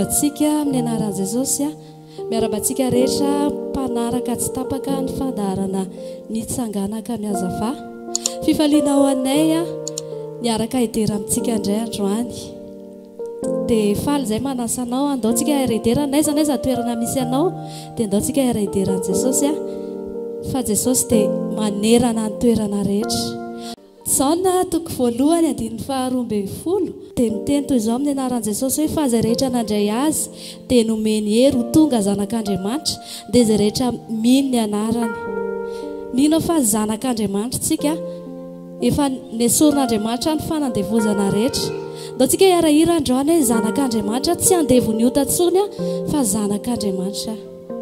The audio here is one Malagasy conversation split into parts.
antsika amin'ny anaran'i Jesosy miarabantsika rehetra mpanaraka tsy tapaka ny fandaharana ny tsanganaka miazava fifaliana ho anay niaraka idera amintsika indray androany dia faly izay manasanao andaontsika iaraidera naiza naiza toerana misy anao dia andaontsika iaraideran'i Jesosy fa Jesosy dia manerana ny toerana rehetra Saona toko voalohany andininy faharoa ambin'ny folo dia miteny toy izao amin'ny anaran'i Jesosy hoe fa izay rehetra nandray azy dia nomeny hery ho tonga zanak'Andriamanitra dia izay rehetra mino ny anarany. Mino fa zanak'Andriamanitra tsika efa nesorin'Andriamanitra ny fanandevozana rehetra. Ndaontsika hiarahira androany hoe zanak'Andriamanitra tsy andevony ota intsony fa zanak'Andriamanitra.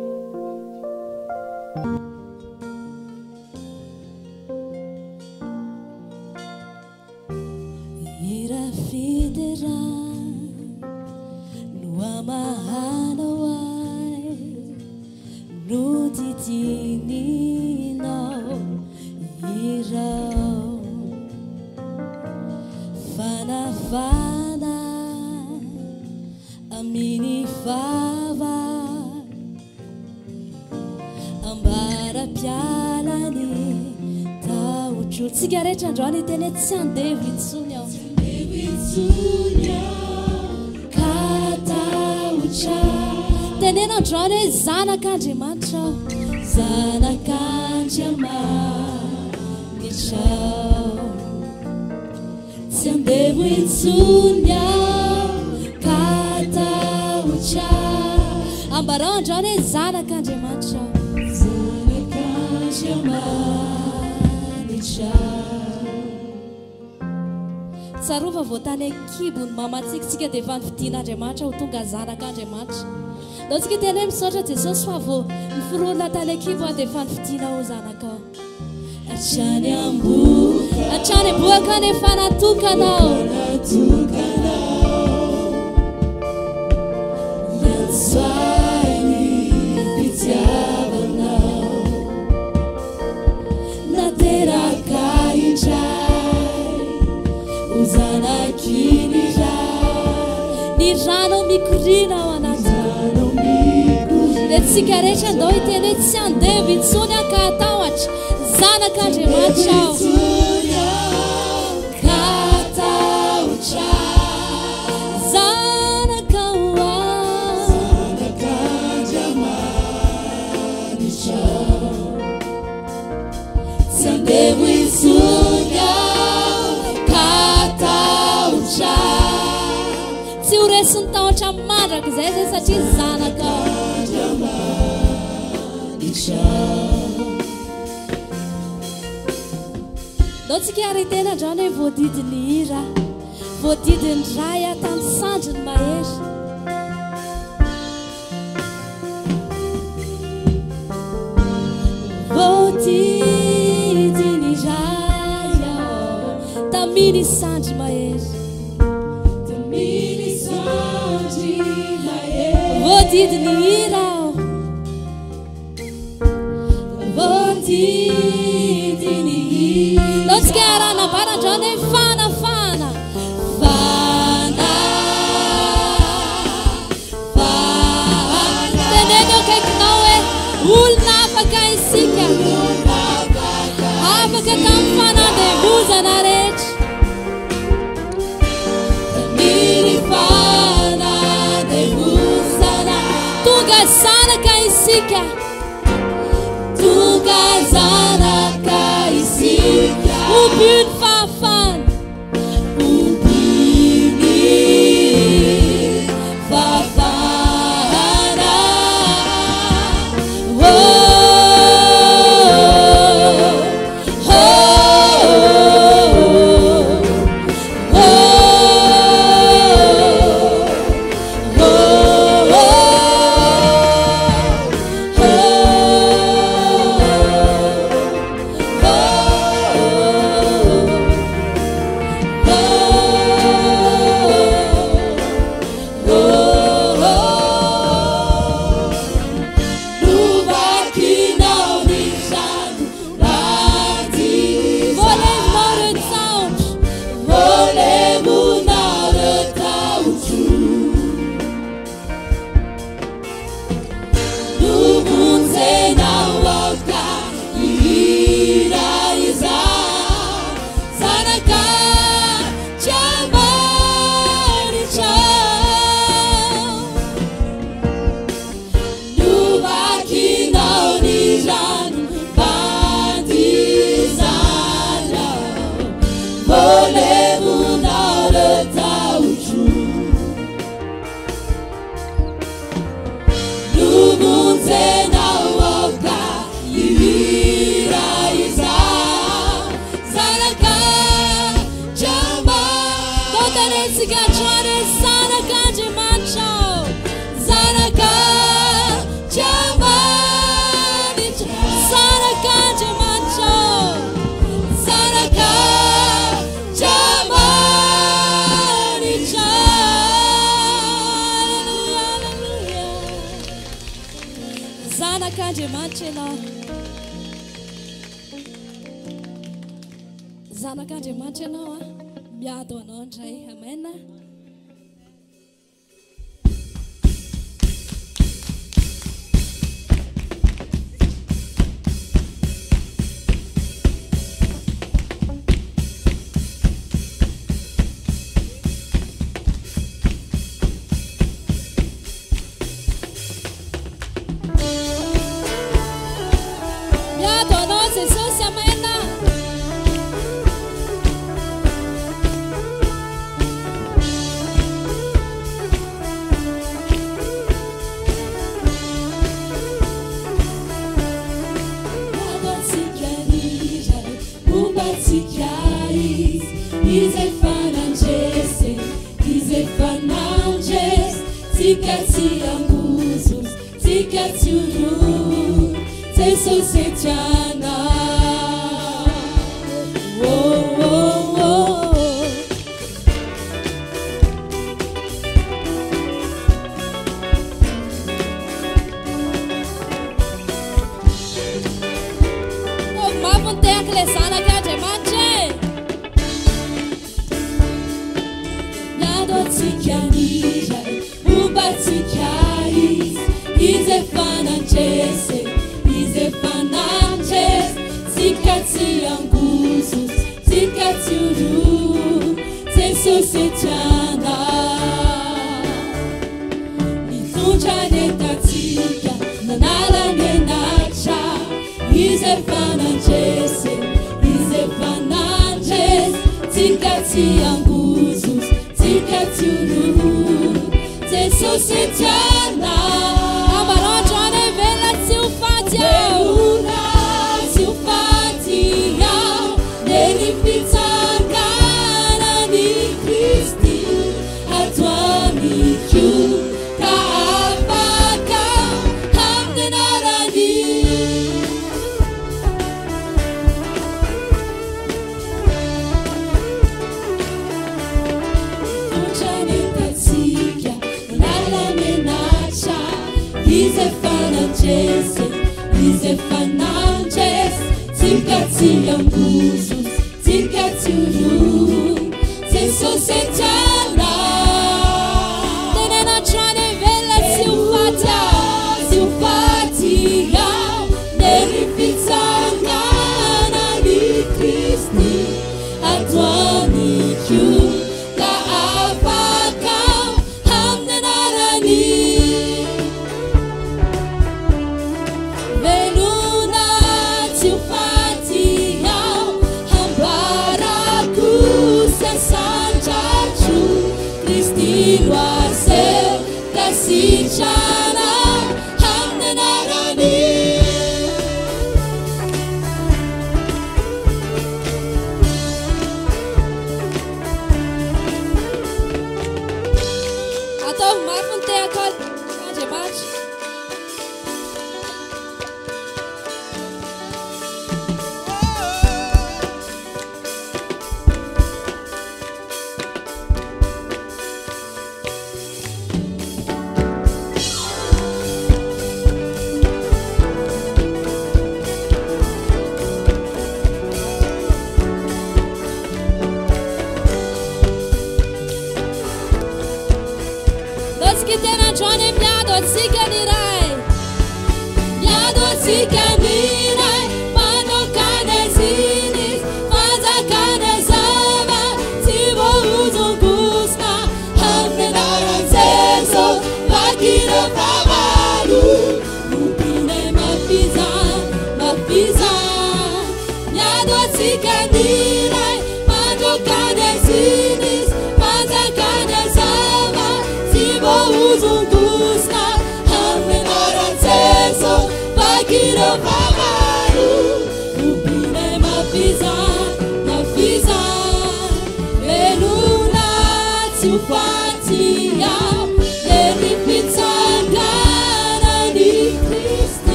Tsika rehetra androany teny tsy andevy intsony aho katahotra tenena androany hoe zanak'Andriamanitra aho zanak'Andriamanitra tsy andevy intsony aho katahotra ambarao androany hoe zanak'Andriamanitra aho Tsarova voatany akibony mamatsikitsika dia efa nividian'Andriamanitra ho tonga zanak'Andriamanitra. Ndaontsika teny hoe misaotra Jesosy fa vao niforona tany akibo dia efa nividiana ho zanakao. Hatrany amboaka nefa natokanao Ianswainy mpitiavanao nateraka indray uzanakiny ni rano mikorina ao anaty dia tsika rehetra andao hiteny hoe tsy andevy intsony ka atahotra zanak'Andriamanitra aho katahotra zanakao zanak'Andriamanitra tsy andevy intsony tsy ho resiny tahotra mandraka izay zay satria zanak'Andriamanitra ndaontsika hiara-tena androany hoe voadidiny hira voadidiny ray tany sandriny mahery voadidiny ray taminy sandry mahery voadidiny hira voadidiny hira ndaontsika hiara-nambara androany hoe fanafana teneny eo kaikinao hoe olona afaka isika afaka tamin'ny fanandevozana rehetra Tunga zanaka isika Tunga zanaka isika Ubin fafan Ubini fafana Oh, oh, oh, oh, oh. zanak'Andriamanitra ianao zanak'Andriamanitra ianao a miado anao indray amen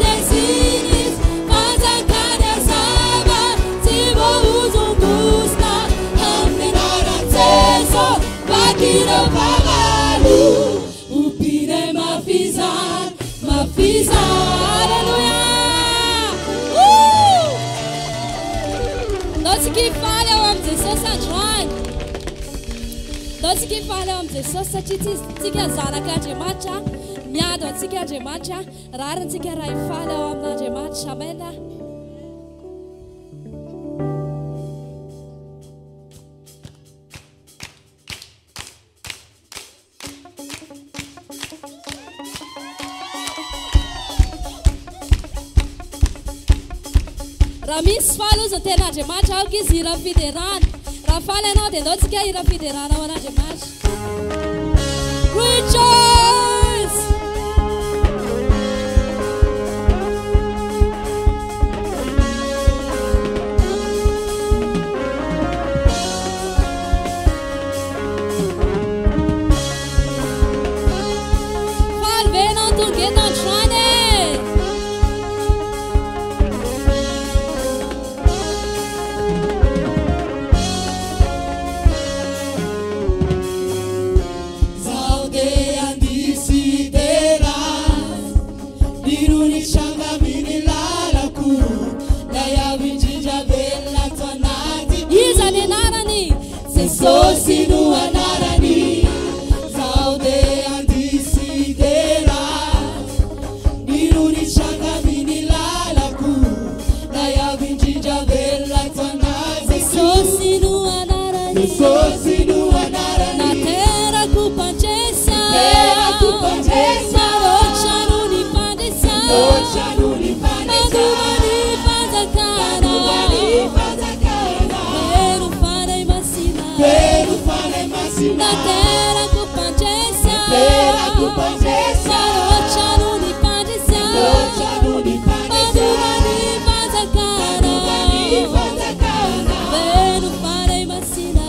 Uzungusta Misy faly ozy ten'Andriamanitra aoka izy hira fiderana. Raha faly ianao dia andao tsika hira fiderana ao an'Andriamanitra. Rejoice! Faly ve ianao tonga eto androany e? Jesús no anarani, saude antisidera, niruni changa mini lalaku, na ya vinjija bella tanazi. Jesús no anarani, Jesús no anarani, na terra cupanchesa, rocha no ni pandesa, adumani fazakana, pero farei vacina. Na terra cupanchesa, rocha no ni pandesa, adumani fazakana, pero farei vacina.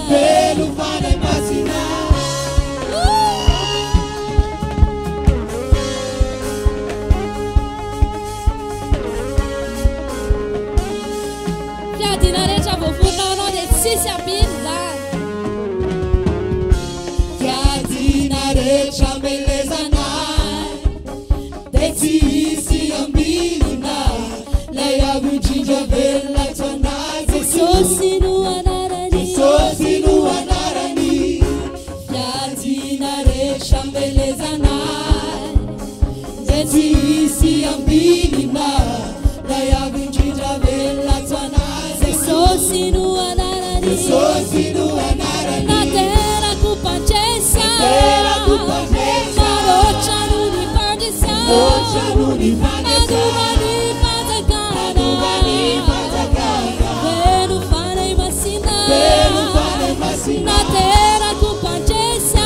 Fiadina rehetra voavoninao anao dia tsisy abinza. Recha beleza nai, desi ambina, leia vinjija bella tonight. Jesús no anarani, Jesús no anarani, yatina recha beleza nai, desi ambina, leia vinjija bella tonight. Jesús no anarani, Jesús no anarani, na terra cupanchesa, rocha no ni pandesa, adumani fazakana, pero farei vacina. Na terra cupanchesa,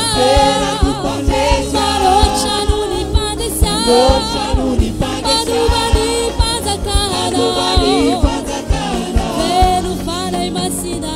rocha no ni pandesa, adumani fazakana, pero farei vacina.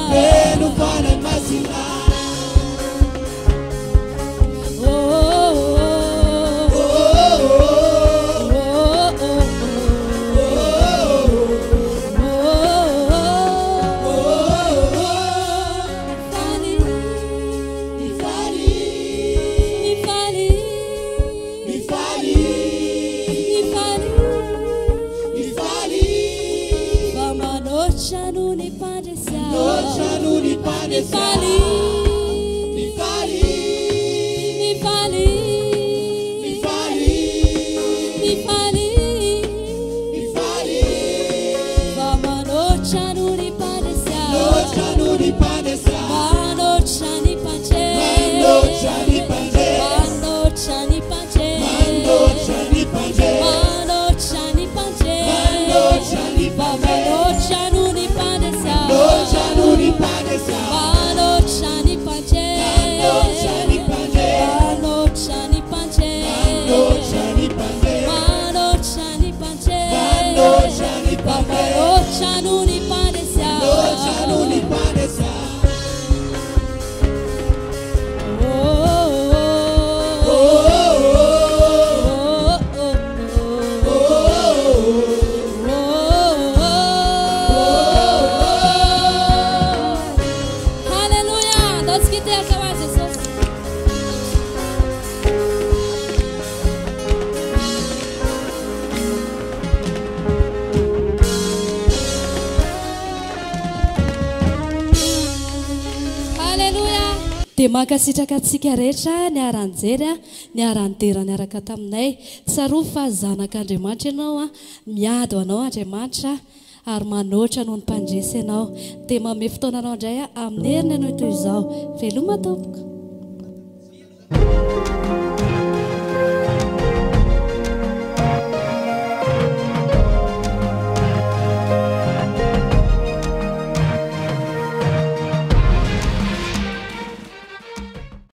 dia mankasitraka antsika rehetra ny aranjery a ny arandera niaraka taminay tsaroa fa zanak'Andriamanitra ianao a miady anao Andriamanitra ary manoatra noho ny mpandresy ianao dia mame fotoananao indray a amin'ny heriny ianao toy izao veloma tompoka